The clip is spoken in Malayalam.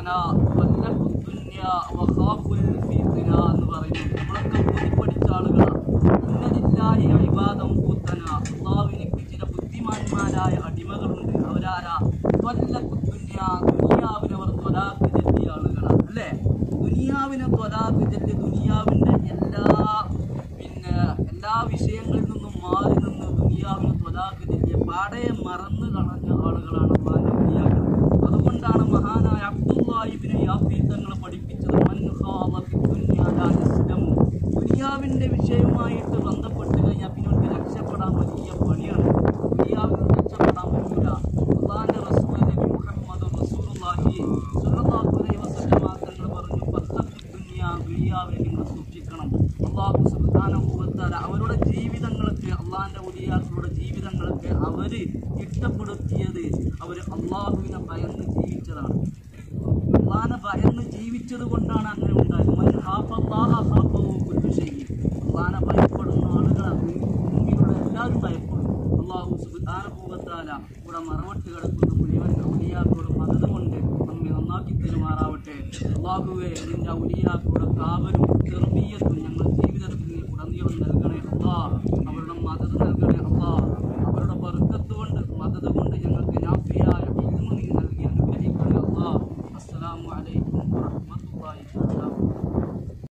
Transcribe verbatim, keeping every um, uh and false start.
എന്ന് പറയുന്നത് നമ്മളൊക്കെ ബുദ്ധി പഠിച്ച ആളുകളാണ്. ഉന്നതില്ലാഹി ഇബാദം കൂത്തന, അള്ളാഹുവിനക്ക് ചില ബുദ്ധിമാന്മാരായ അടിമകളുണ്ട്. അവരാരാ? ത്വല്ലഖുദ്ദുന്യ, ദുനിയാവിനവർ ത്വലാഖ് ചെല്ലിയ ആളുകളാണ് അല്ലേ? ദുനിയാവിനെ ത്വലാഖ് ചെല്ലി ദുനിയാവിൻ്റെ എല്ലാ പിന്നെ എല്ലാ വിഷയങ്ങളിൽ നിന്നും മാറി നിന്ന് ദുനിയാവിനെ ത്വലാഖ് ചെല്ലിയ പാടെ മറന്നു കളഞ്ഞ ആളുകളാണ് അള്ളാഹുവിൻ്റെ ദുനിയാക്കൾ. അതുകൊണ്ടാണ് മഹാനായ അബ്ദുല്ലാഹി ഇബ്നു യാഫീ തങ്ങൾ പഠിപ്പിച്ചത് മൻ ഖാദ ഫി ദുനിയാ ലാ യസ്ലമു. ദുനിയാവിൻ്റെ വിഷയമായിട്ട് ബന്ധപ്പെട്ട് കഴിഞ്ഞാൽ പിന്നെ അവർക്ക് രക്ഷപ്പെടാൻ വലിയ പണിയാണ്. ദുനിയാവിൽ രക്ഷപ്പെടാൻ പറ്റില്ല. അള്ളാഹിൻ്റെ റസൂൽ നബി മുഹമ്മദ് റസൂലുള്ളാഹി സ്വല്ലല്ലാഹു അലൈഹി വസല്ലം തങ്ങൾ പറഞ്ഞു, ഫത്തഖു ദുനിയാ, ദുനിയാവിനെ നിങ്ങൾ സൂക്ഷിക്കണം. അള്ളാഹു സുബ്ഹാനഹു വ തആല അവരുടെ ജീവിതങ്ങൾക്ക്, അള്ളാഹിൻ്റെ ഔലിയാക്കളുടെ ജീവിതങ്ങൾക്ക് അവർ ഇഷ്ടപ്പെടുത്തിയത് അവർ അള്ളാഹുവിനെ ഭയന്ന് ജീവിച്ചതാണ്. അള്ളാഹിനെ ഭയന്ന് ജീവിച്ചത് കൊണ്ടാണ് അങ്ങനെ ഉണ്ടായത്. മൻ ഖാഫല്ലാഹ ഖാഫഹു കുല്ലു ശൈഇൻ. അള്ളാഹിനെ ഭയപ്പെടുന്ന ആളുകളാണ് ഭൂമിയിലുള്ള എല്ലാവരും ഭയപ്പെടും. അള്ളാഹു സുബ്ഹാനഹു വ തആല ഇവിടെ മറവട്ട് കിടക്കുന്ന മുഴുവൻ ഔലിയാക്കളുടെ മദദ് കൊണ്ട് നമ്മെ നന്നാക്കി പെരുമാറാവട്ടെ. അള്ളാഹുവെ, നിന്റെ ഔലിയാക്കളുടെ കാവലും തർബീയത്തും ഞങ്ങൾ ജീവിതത്തിൽ ഉടനീളം നൽകണേ അല്ലാഹ്. അവരുടെ മദദ് നൽകണേ അല്ലാഹ്. അവരുടെ ബർക്കത്ത് കൊണ്ട് മദദ് കൊണ്ട് ഞങ്ങൾക്ക് നാഫിയായ ഇൽമു നീ നൽകി അനുഗ്രഹിക്കണേ അല്ലാഹ്. അസ്സലാമു അലൈക്കും വറഹ്മത്തുള്ളാഹി